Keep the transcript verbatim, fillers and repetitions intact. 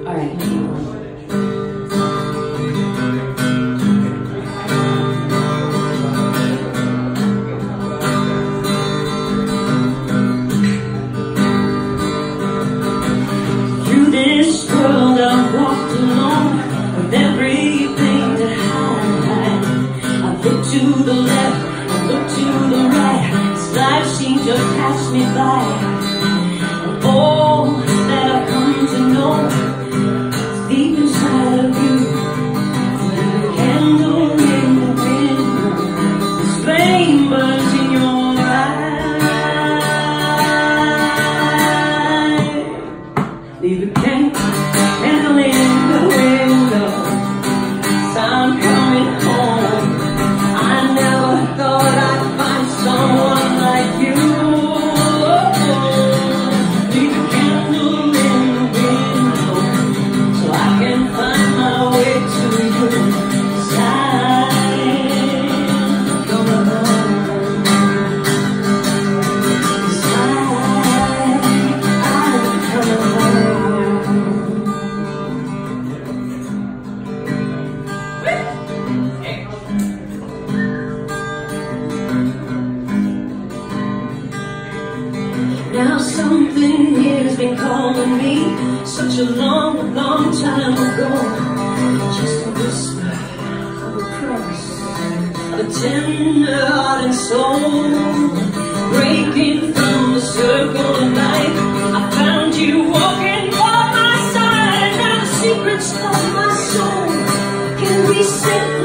All right. Through this world I've walked alone with everything to hide. I look to the left, I look to the right. This life seems to pass me by. And all that I've come to know is deep inside of you. When the candle in the window, this flame burns in your eyes. Leave a candle in the window, I'm coming home. I never thought I'd find someone like you. Leave a candle in the window so I can find my way to you. Side, come along. Side, I'm coming home. Now something here's been calling me such a long, long time ago. Just a whisper of a promise, of a tender heart and soul. Breaking from the circle of life, I found you walking by my side. Now the secrets of my soul can be set